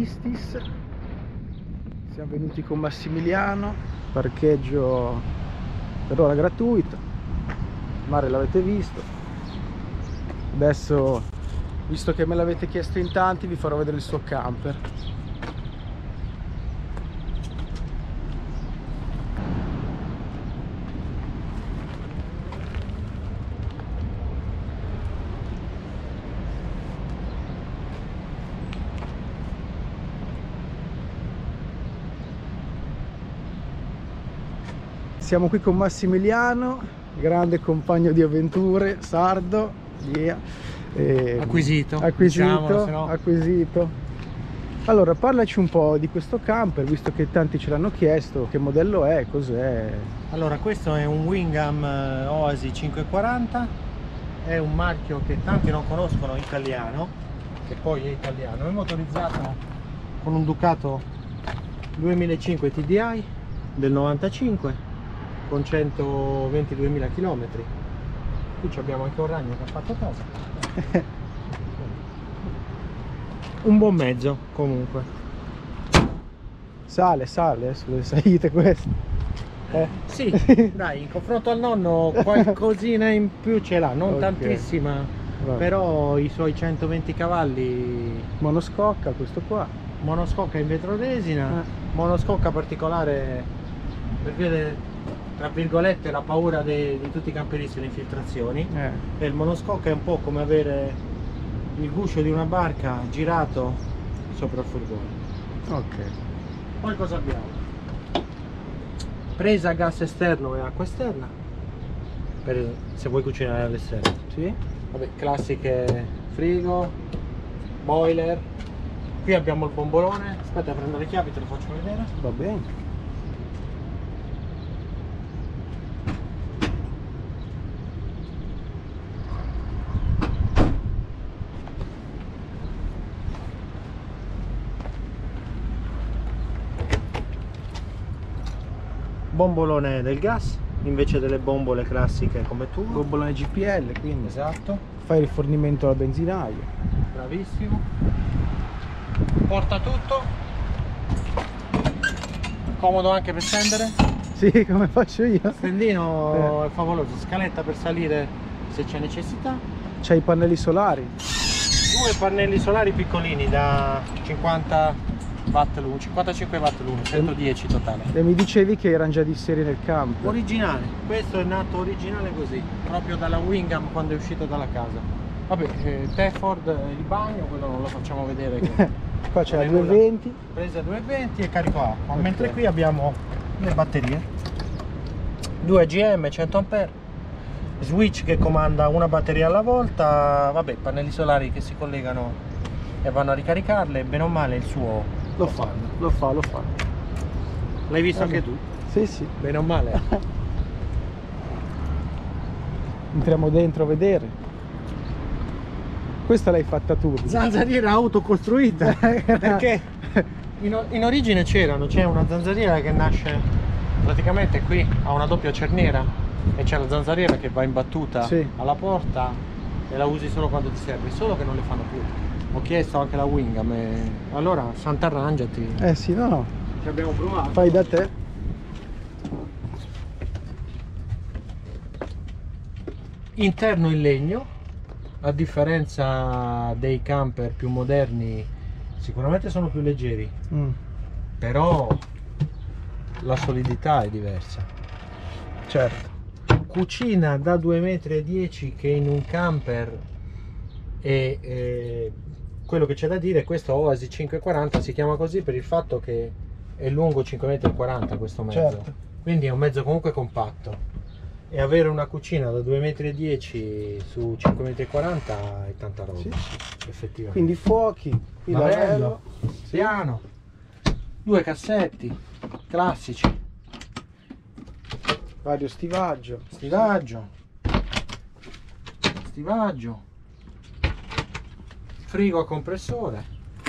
Istis. Siamo venuti con Massimiliano, parcheggio per ora gratuito, il mare l'avete visto. Adesso, visto che me l'avete chiesto in tanti, vi farò vedere il suo camper. Siamo qui con Massimiliano, grande compagno di avventure, sardo, via. Acquisito. Acquisito. Allora, parlaci un po' di questo camper, visto che tanti ce l'hanno chiesto, che modello è, cos'è? Allora, questo è un Wingham Oasi 540, è un marchio che tanti non conoscono, italiano, che poi è italiano, è motorizzato con un Ducato 2005 TDI del 95 con 122.000 km. Qui abbiamo anche un ragno che ha fatto cosa. Un buon mezzo comunque. Sale sulle salite queste. Sì, dai, in confronto al nonno qualcosina in più ce l'ha, non Okay. tantissima. Vabbè. Però i suoi 120 cavalli. Monoscocca questo qua. Monoscocca in vetroresina, monoscocca particolare per via tra virgolette la paura di tutti i camperisti, le infiltrazioni. E il monoscocca è un po' come avere il guscio di una barca girato sopra il furgone. Ok. Poi cosa abbiamo? Presa a gas esterno e acqua esterna per se vuoi cucinare all'esterno. Sì. Vabbè, classiche frigo, boiler. Qui abbiamo il bombolone. Aspetta, prendo le chiavi, te lo faccio vedere. Va bene. Bombolone del gas invece delle bombole classiche come tu. Bombolone GPL, quindi. Esatto. Fai rifornimento al benzinaio. Bravissimo. Porta tutto. Comodo anche per scendere. Sì, come faccio io. Stendino è favoloso. Scaletta per salire se c'è necessità. C'hai i pannelli solari. Due pannelli solari piccolini da 50 watt l'uno, 55 watt l'uno, 110 totale. E mi dicevi che erano già di serie nel camper. Originale, questo è nato originale così, proprio dalla Wingham quando è uscito dalla casa. Vabbè, Teford, il bagno, quello non lo facciamo vedere. Che Qua c'è la non è nulla. 220. Presa 220 e carico acqua. Ok. Mentre qui abbiamo le batterie. 2 AGM 100 A, switch che comanda una batteria alla volta, vabbè, pannelli solari che si collegano e vanno a ricaricarle, bene o male il suo Lo fa. L'hai visto Vabbè. anche tu? Sì. Bene o male. Entriamo dentro a vedere. Questa l'hai fatta tu. Zanzariera autocostruita. Perché in origine c'è una zanzariera che nasce praticamente qui, ha una doppia cerniera e c'è la zanzariera che va imbattuta Sì. alla porta e la usi solo quando ti serve, solo che non le fanno più. Ho chiesto anche la Wingham e allora sant'arrangiati. Sì, no. Ci abbiamo provato. Fai da te. Interno in legno, a differenza dei camper più moderni, sicuramente sono più leggeri, però la solidità è diversa. Certo. Cucina da 2,10 m che in un camper e quello che c'è da dire, questo Oasi 540 si chiama così per il fatto che è lungo 5,40 m questo mezzo. Certo. Quindi è un mezzo comunque compatto. E avere una cucina da 2,10 m su 5,40 m è tanta roba, Sì. effettivamente. Quindi fuochi, Lavello, piano, due cassetti classici, vario stivaggio. stivaggio, frigo a compressore,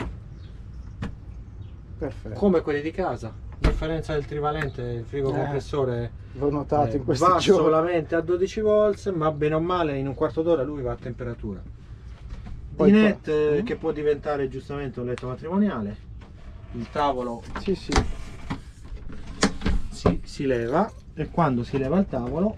Perfetto. come quelli di casa. A differenza del trivalente, il frigo compressore L'ho notato in questi va giorni. solamente a 12 volts, ma bene o male in un quarto d'ora lui va a temperatura. Poi Dinette che può diventare giustamente un letto matrimoniale. il tavolo Sì, sì. si leva, e quando si leva il tavolo,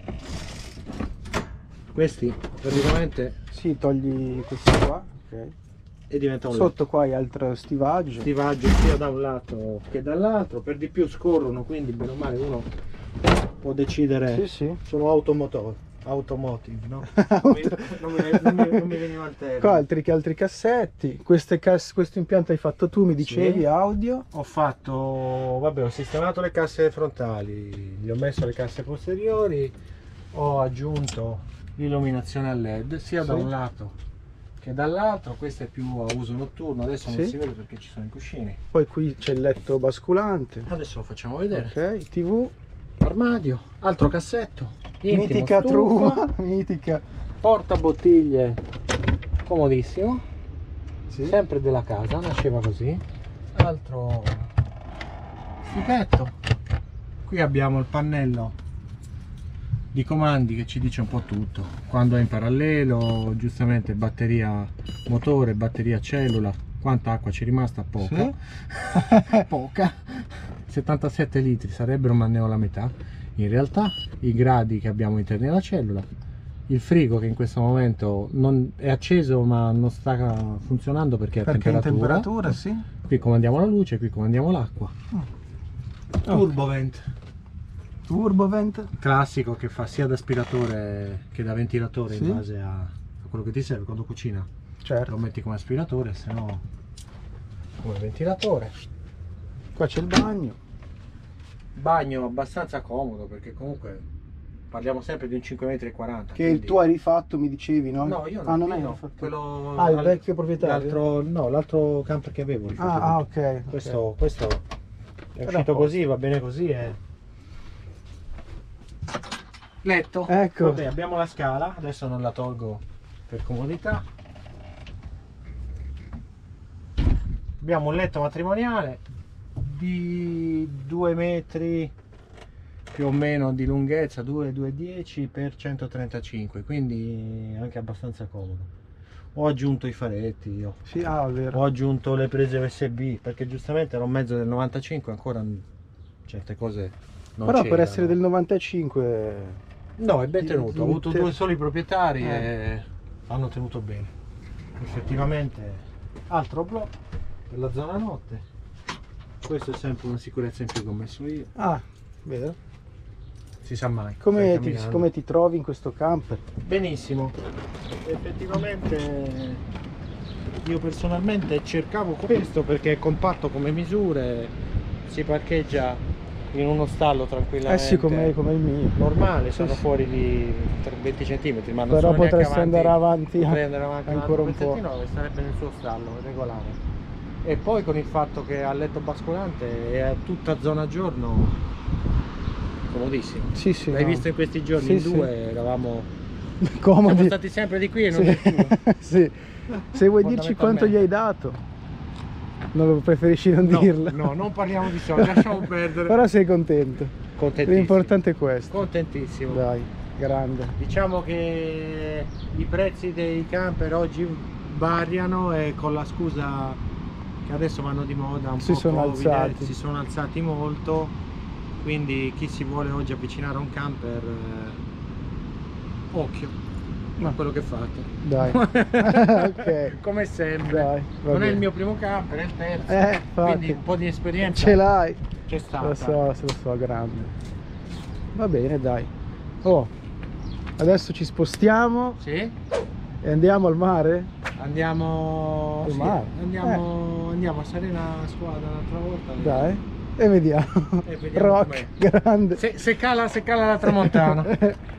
questi praticamente Sì, togli questi qua. Ok. e diventa un letto. Sotto qua hai altro stivaggio. Stivaggio sia da un lato che dall'altro, per di più scorrono, quindi bene o male uno può decidere. Sì, sì. Sono automotive, no? Non mi veniva il termine. Qua altri cassetti. Questo impianto hai fatto tu, mi dicevi, Sì. audio. Ho fatto, vabbè, ho sistemato le casse frontali, gli ho messo le casse posteriori, ho aggiunto l'illuminazione a LED sia da Sì. un lato che dall'altro. Questo è più a uso notturno, adesso non Sì. si vede perché ci sono i cuscini. Poi qui c'è il letto basculante. Adesso lo facciamo vedere. Ok, TV. Armadio, altro cassetto, intimo, Mitica stufa, truma. Mitica. portabottiglie comodissimo, Sì. sempre della casa, nasceva così. Altro stipetto. Qui abbiamo il pannello di comandi che ci dice un po' tutto, quando è in parallelo, giustamente batteria motore, batteria cellula, quanta acqua ci è rimasta? Poca. Sì. Poca, 77 litri sarebbero, ma ne ho la metà. In realtà i gradi che abbiamo interni alla cellula, il frigo che in questo momento non è acceso ma non sta funzionando perché è a Perché in temperatura. temperatura, sì. Qui comandiamo la luce, qui comandiamo l'acqua. Turbovent Turbovent. classico che fa sia da aspiratore che da ventilatore, Sì. in base a quello che ti serve. Quando cucina lo Certo. metti come aspiratore, se no come ventilatore. Qua c'è il bagno. Bagno abbastanza comodo, perché comunque parliamo sempre di un 5,40 m. Che tu hai rifatto, mi dicevi, no? No, io no, Ah, non io hai no. rifatto. Quello Ah, il vecchio proprietario? l'altro camper che avevo. Ah, ok. Questo è uscito posto. così, va bene così. Letto. Ecco. Vabbè, abbiamo la scala, adesso non la tolgo per comodità. Abbiamo un letto matrimoniale di 2 metri più o meno di lunghezza, 2,10 per 135, quindi anche abbastanza comodo. Ho aggiunto i faretti io. Sì, ah, è vero. Ho aggiunto le prese USB, perché giustamente era un mezzo del 95, ancora certe cose non Però per c'erano. essere del 95... No, è ben tenuto. Ho avuto Inter- due soli proprietari e hanno tenuto bene. Effettivamente, altro blocco per la zona notte. Questo è sempre una sicurezza in più che ho messo io. Ah, vero. Si sa mai. Come stai ti, camminando. come ti trovi in questo camper? Benissimo. Effettivamente io personalmente cercavo questo perché è compatto come misure, si parcheggia in uno stallo tranquillamente. Eh sì, come il mio. Normale, Sì, sono sì. fuori di 20 cm, ma non Però sono neanche potresti andare avanti potrei andare avanti ancora un po'. No, starebbe nel suo stallo regolare. E poi con il fatto che ha letto basculante è tutta zona giorno, comodissimo. Sì, sì. L'hai no. visto in questi giorni? Sì, In sì. due eravamo Comodi. siamo stati sempre di qui e non Sì. di più. Sì. Se vuoi dirci quanto gli hai dato, non lo preferisci non dirlo. No, non parliamo di soldi, lasciamo perdere. Però sei contento. Contentissimo. L'importante è questo. Contentissimo. Dai, grande. Diciamo che i prezzi dei camper oggi variano e con la scusa che adesso vanno di moda un Si po' sono Covid, alzati. si sono alzati molto, quindi chi si vuole oggi avvicinare a un camper, occhio a No. quello che fate. Dai. Ok. Come sempre. Dai, va Non è bene. il mio primo camper, è il terzo. Infatti. Quindi un po' di esperienza Ce l'hai. c'è stata. Lo so, grande. Va bene, dai. Oh, adesso ci spostiamo Sì? e andiamo al mare? Andiamo, Al sì, mare. andiamo a Serena Squadra un'altra volta. Dai. E vediamo. E vediamo Rock, com'è. grande. Se cala la tramontana.